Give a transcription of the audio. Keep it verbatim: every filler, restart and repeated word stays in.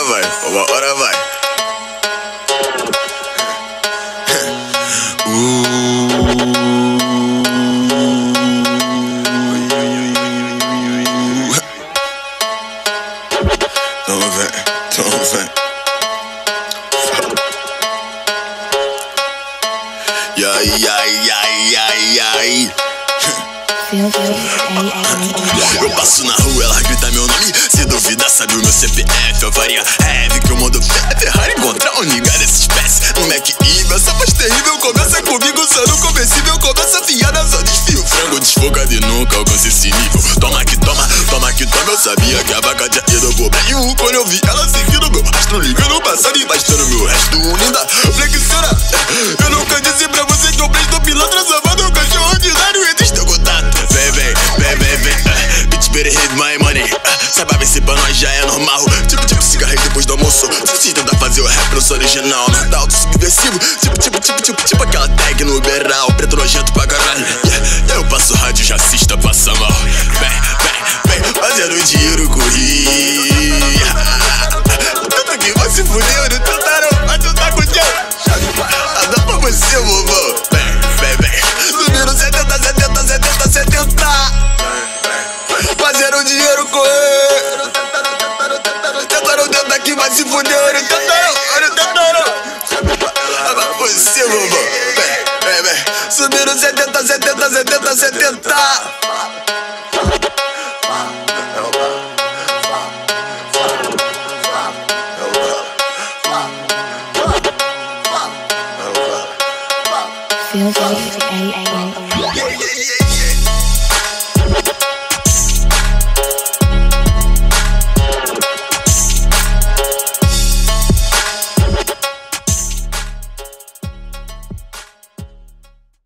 vai, uma hora vai. Então vem, então vem. E aí, ai, ai, ai, ai. Eu passo na rua, ela grita meu nome. Se duvida, sabe o meu C P F. Eu faria heavy que o mundo quer Ferrari encontrar um nigga dessa espécie. No Mac I, essa voz terrível começa comigo, sendo convencível. Começa a fiar nessa desfio. Frango desfocado e nunca alcança esse nível. Toma que toma, toma que toma. Eu sabia que a vaca tinha ido pro bem. Quando eu vi ela seguindo meu rastro, ligando no passado e bastando meu resto. Linda, flexiona. Eu nunca disse pra você que eu presto pilantra. Salvando o cachorro ordinário e existe algum tato. Vem, vem, vem, vem, vem, uh, bitch better hit my money, uh, sabe a se pra nós já é normal. Tipo, tipo, cigarrinho depois do almoço. Se tentar fazer o rap, eu sou original. Nordal, subversivo. Tipo, tipo, tipo, tipo, tipo aquela tag no Uberal. Preto nojento pra caralho, yeah. Eu passo rádio, já assista, passa mal. Vem, vem, vem, fazendo dinheiro correr. Tanto que você fudeu, não tentaram, mas tu tá com dinheiro. Ah, dá pra você, vovô. Vem, vem, vem. Subindo setenta, setenta, setenta, setenta. Fazendo dinheiro correr. Tentaram, tentaram que vai se fuder. Tentaram, tentaram. Ah, pra você, vovô. Vem, vem, vem. Subindo setenta, setenta, setenta, setenta.